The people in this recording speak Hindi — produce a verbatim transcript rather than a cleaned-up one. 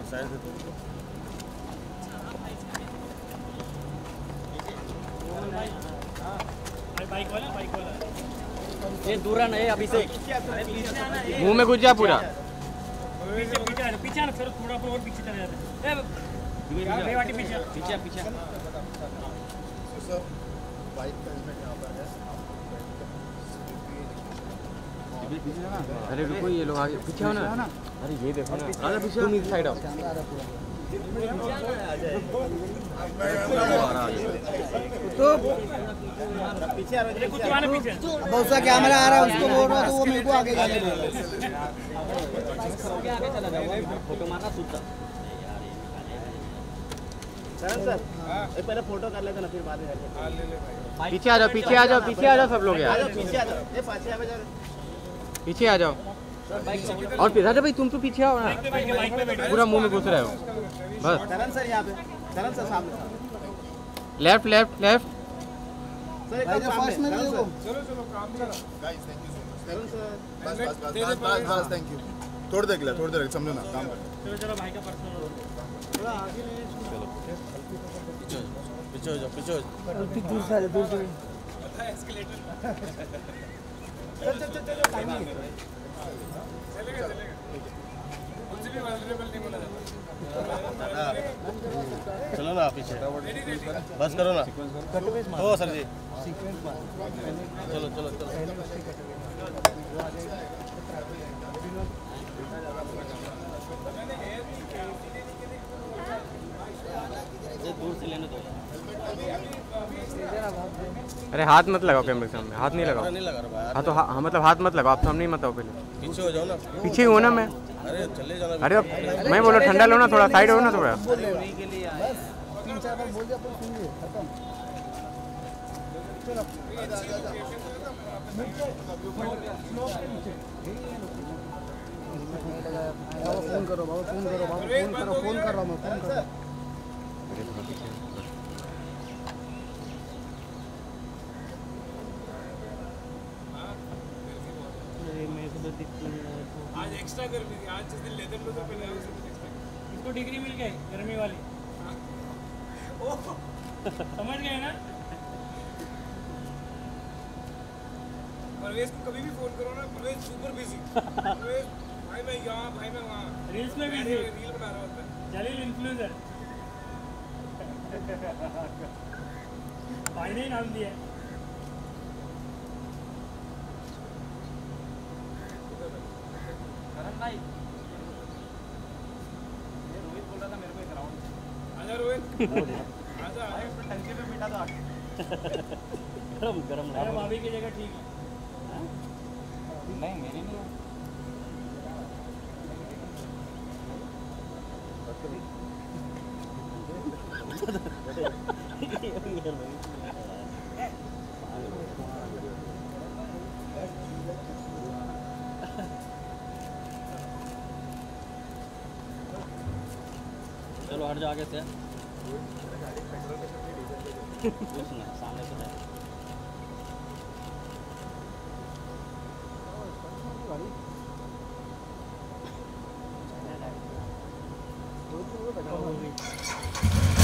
बाइक वाला बाइक वाला ये दूर नहीं अभी से मुंह में घुस जा पूरा। पीछे पीछे आ पीछे ना थोड़ा थोड़ा और पीछे चले जाते हैं ए वाटी पीछे पीछे पीछे सर बाइक का हेलमेट यहाँ पर है। अरे रुको ये लोग आगे पीछे हो ना। अरे ये देखो ना अरे पीछे तुम इस साइड आओ। तो पीछे आ रहा है कुछ वाला पीछे बहुत सा कैमरा आ रहा है उसको बोल रहा तो वो मेरे को आगे जाने दे। आगे चला जाओ फोटो मारना सूझता सर सर एक पहले फोटो कर लेते ना फिर बाद में पीछे आ जाओ पीछे आ जाओ पीछे आ जाओ सब लोग यार पीछे आ जाओ ये पाछे आ जाओ पीछे आ जाओ। और फिर राजा भाई तुम तो पीछे आओ ना पूरा मुंह में घुस रहे हो बस। करण सर यहाँ पे करण सर सामने लेफ्ट लेफ्ट लेफ्ट सर एकदम सामने चलो चलो काम करो guys thank you so much. Karan sir बस बस बस बस बस थैंक यू। थोड़ी देर के लिए थोड़ी देर समझो ना काम करो। चलो चलो भाई का पर्सनल थोड़ा आगे ले चलो पीछे पीछे हो जाओ पीछे हो जाओ। दूर से दूर से एस्केलेटर चल चल चल चल टाइम नहीं चलेगा चलेगा उनसे भी वल्नरेबल नहीं बोला जाता। चलो ना पीछे बस करो ना हो सर जी चलो चलो चलो दूर से लेने दो। अरे हाथ मत लगाओ कैमरे के सामने हाथ नहीं लगाओ। नहीं लगा रहा हाँ तो हाँ मतलब हाथ मत लगाओ आप सामने ही मत आओ पहले पीछे हो जाओ ना पीछे हो ना मैं। अरे चले जाना अरे अब मैं बोला ठंडा लो ना थोड़ा साइड हो ना थोड़ा। तीन चार बार बोल दिया अपन सुन लिए खत्म। फोन करो बाबा फोन करो बाबा फोन करो फोन कर रहा हूँ मैं फोन कर रहा हूँ। आज एक्स्ट्रा गर्मी थी आज जिस दिन लेदर लो तो पहले इसको डिग्री मिल गई गर्मी वाली समझ गए ना। परवेज को कभी भी फोन करो ना परवेज सुपर बिजी परवेज भाई मैं यहाँ भाई मैं वहाँ रील्स में बिजी रील बना रहा होता है जलील इन्फ्लुएंसर भाई ने नाम दिया भाई ये रोहित बोल रहा था मेरे को एक राउंड आजा रोहित आजा भाई उसमें टंकी पे बिठा दो गरम गरम अरे भाभी की जगह ठीक है नहीं मेरी नहीं चलो हट जाओ आगे से कुछ नहीं सामने से गाड़ी